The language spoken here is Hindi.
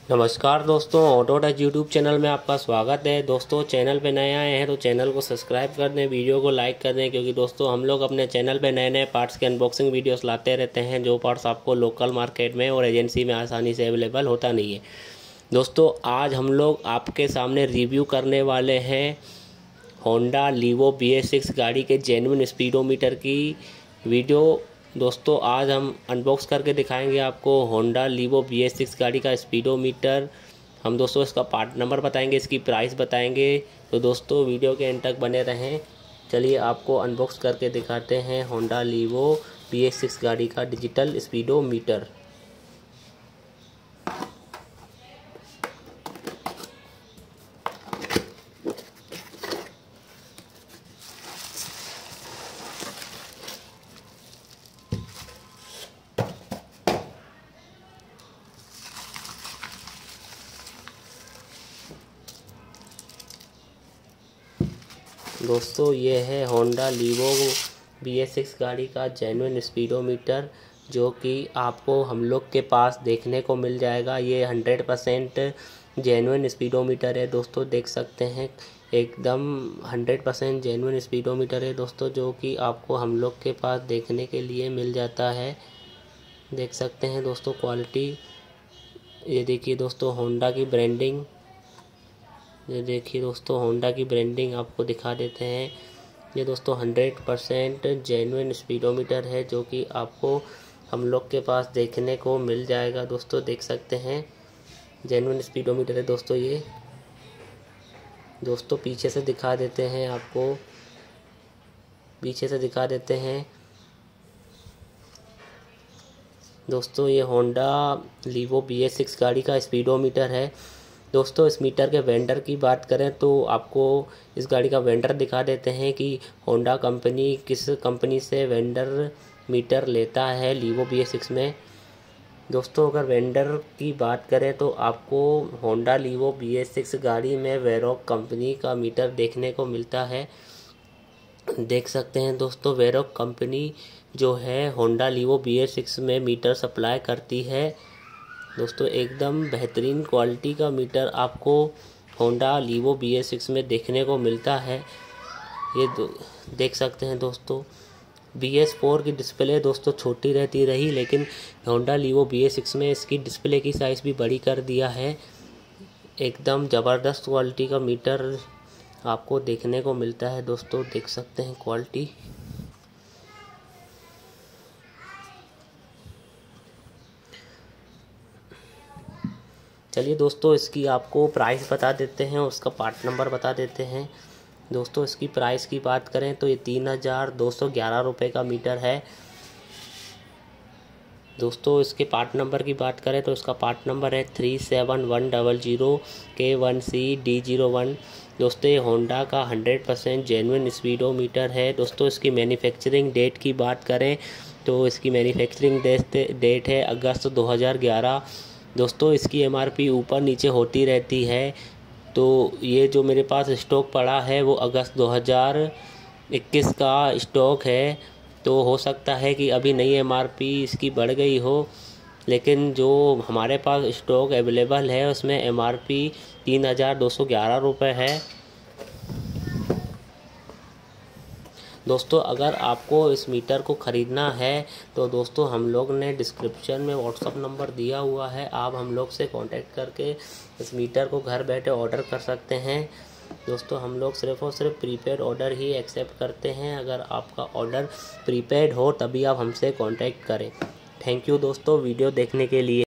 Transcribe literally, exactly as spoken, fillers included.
नमस्कार दोस्तों, ऑटो टेक यूट्यूब चैनल में आपका स्वागत है। दोस्तों चैनल पे नए आए हैं तो चैनल को सब्सक्राइब कर दें, वीडियो को लाइक कर दें, क्योंकि दोस्तों हम लोग अपने चैनल पे नए नए पार्ट्स के अनबॉक्सिंग वीडियोस लाते रहते हैं, जो पार्ट्स आपको लोकल मार्केट में और एजेंसी में आसानी से अवेलेबल होता नहीं है। दोस्तों आज हम लोग आपके सामने रिव्यू करने वाले हैं Honda Livo B S six गाड़ी के जेन्युइन स्पीडोमीटर की वीडियो। दोस्तों आज हम अनबॉक्स करके दिखाएंगे आपको Honda Livo B S six गाड़ी का स्पीडोमीटर। हम दोस्तों इसका पार्ट नंबर बताएंगे, इसकी प्राइस बताएंगे, तो दोस्तों वीडियो के एंड तक बने रहें। चलिए आपको अनबॉक्स करके दिखाते हैं Honda Livo B S six गाड़ी का डिजिटल स्पीडोमीटर। दोस्तों ये है Honda Livo B S six गाड़ी का जेन्युइन स्पीडोमीटर, जो कि आपको हम लोग के पास देखने को मिल जाएगा। ये हंड्रेड परसेंट जेन्युइन स्पीडोमीटर है दोस्तों, देख सकते हैं एकदम हंड्रेड परसेंट जेन्युइन स्पीडोमीटर है दोस्तों, जो कि आपको हम लोग के पास देखने के लिए मिल जाता है। देख सकते हैं दोस्तों क्वालिटी, ये देखिए दोस्तों होंडा की ब्रांडिंग, ये देखिए दोस्तों होंडा की ब्रांडिंग आपको दिखा देते हैं। ये दोस्तों हंड्रेड परसेंट जेन्युइन स्पीडोमीटर है, जो कि आपको हम लोग के पास देखने को मिल जाएगा दोस्तों। देख सकते हैं जेन्युइन स्पीडोमीटर है दोस्तों। ये दोस्तों पीछे से दिखा देते हैं आपको, पीछे से दिखा देते हैं दोस्तों। ये Honda Livo B S six गाड़ी का स्पीडोमीटर है दोस्तों। इस मीटर के वेंडर की बात करें तो आपको इस गाड़ी का वेंडर दिखा देते हैं कि होंडा कंपनी किस कंपनी से वेंडर मीटर लेता है लीवो बी एस सिक्स में। दोस्तों अगर वेंडर की बात करें तो आपको Honda Livo B S six गाड़ी में वेरोक कंपनी का मीटर देखने को मिलता है। देख सकते हैं दोस्तों वेरोक कंपनी जो है Honda Livo B S six में मीटर सप्लाई करती है दोस्तों। एकदम बेहतरीन क्वालिटी का मीटर आपको Honda Livo B S six में देखने को मिलता है। ये देख सकते हैं दोस्तों बी एस फोर की डिस्प्ले दोस्तों छोटी रहती रही, लेकिन Honda Livo B S six में इसकी डिस्प्ले की साइज़ भी बड़ी कर दिया है। एकदम ज़बरदस्त क्वालिटी का मीटर आपको देखने को मिलता है दोस्तों। देख सकते हैं क्वालिटी, चलिए दोस्तों इसकी आपको प्राइस बता देते हैं, उसका पार्ट नंबर बता देते हैं। दोस्तों इसकी प्राइस की बात करें तो ये तीन हज़ार दो सौ ग्यारह रुपये का मीटर है दोस्तों। इसके पार्ट नंबर की बात करें तो इसका पार्ट नंबर है three seven one double zero K one C D zero one दोस्तों। ये होंडा का हंड्रेड परसेंट जेन्युइन स्पीडोमीटर है दोस्तों। इसकी मैन्युफैक्चरिंग डेट की बात करें तो इसकी मैन्युफैक्चरिंग डेट है अगस्त दो हज़ार ग्यारह दोस्तों। इसकी एम आर पी ऊपर नीचे होती रहती है, तो ये जो मेरे पास स्टॉक पड़ा है वो अगस्त दो हज़ार इक्कीस का स्टॉक है, तो हो सकता है कि अभी नई एम आर पी इसकी बढ़ गई हो, लेकिन जो हमारे पास स्टॉक अवेलेबल है उसमें एम आर पी तीन हज़ार दो सौ ग्यारह रुपये है दोस्तों। अगर आपको इस मीटर को ख़रीदना है तो दोस्तों हम लोग ने डिस्क्रिप्शन में व्हाट्सअप नंबर दिया हुआ है, आप हम लोग से कांटेक्ट करके इस मीटर को घर बैठे ऑर्डर कर सकते हैं दोस्तों। हम लोग सिर्फ़ और सिर्फ प्रीपेड ऑर्डर ही एक्सेप्ट करते हैं। अगर आपका ऑर्डर प्रीपेड हो तभी आप हमसे कांटेक्ट करें। थैंक यू दोस्तों वीडियो देखने के लिए।